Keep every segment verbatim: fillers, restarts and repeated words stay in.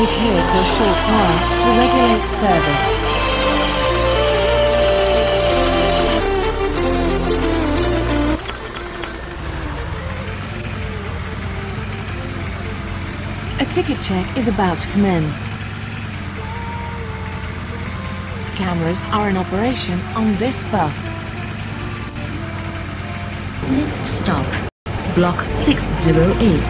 wait here for a short while to regulate service. A ticket check is about to commence. Cameras are in operation on this bus. Next stop, block six zero eight.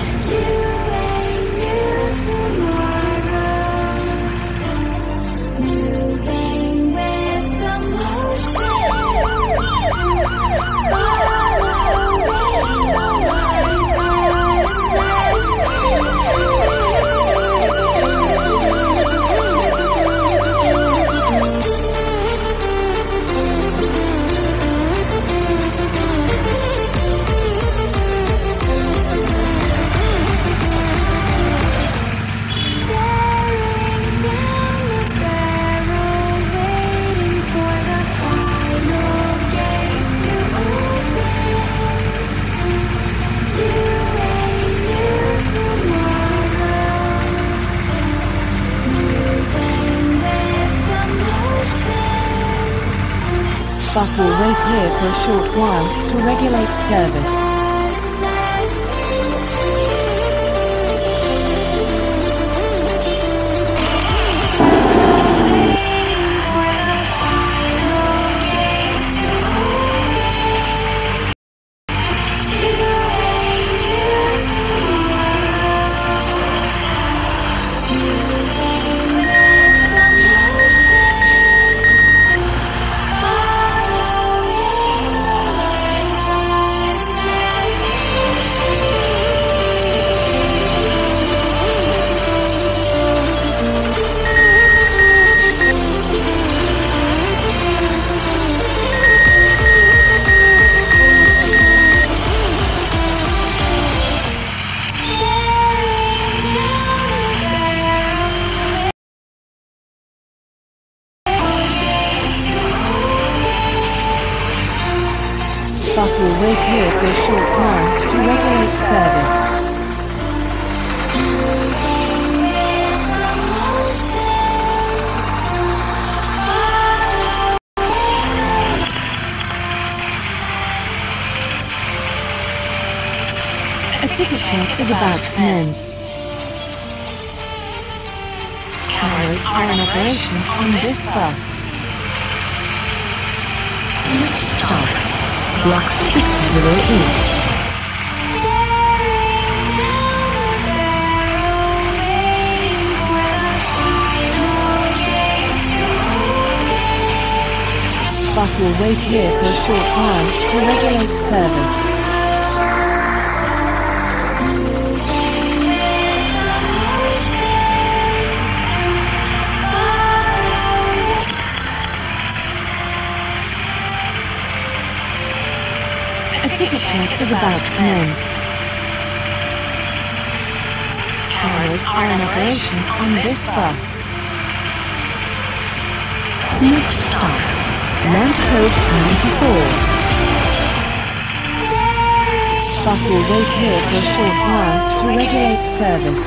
Bus will wait here for a short while to regulate service. Bus will wait here for a short while to regulate service. A ticket check is about to commence. Cameras are in operation on this bus. Next stop, block six zero eight. Bus will wait here for a short while to regulate service. A ticket check is about to commence. Cameras are in operation on this bus. Next stop, Lamppost ninety-four. Bus will wait here for a short while to regulate service.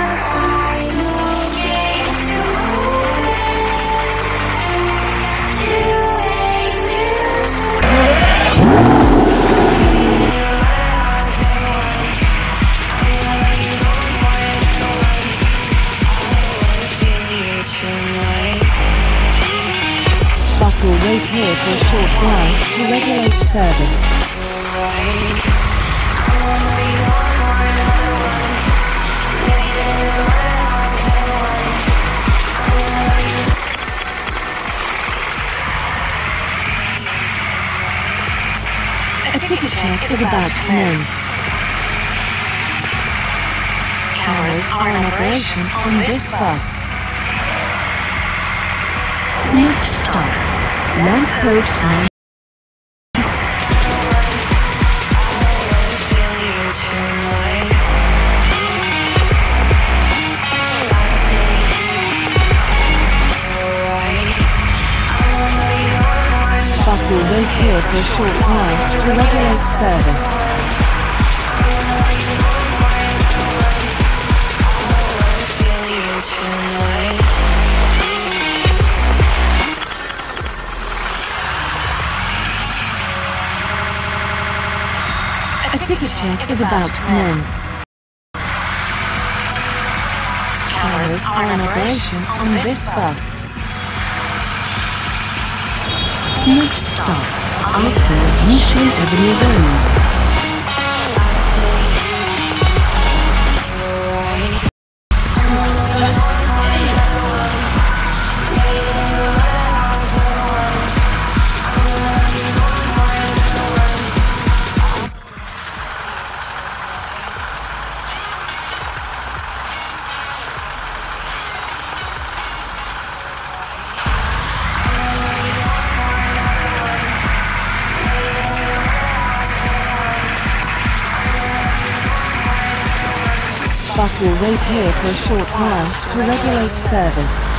Bus will wait here for a short while to regulate service. A ticket check is about to commence. Cameras are in operation on this bus. Next stop, Lamppost ninety-four. Bus will wait here for a short while to regulate service. Feel you A ticket check is about to commence. Cameras are in operation on this bus. Next stop, Oscar Mission Avenue Road. Bus will wait here for a short while to regulate service.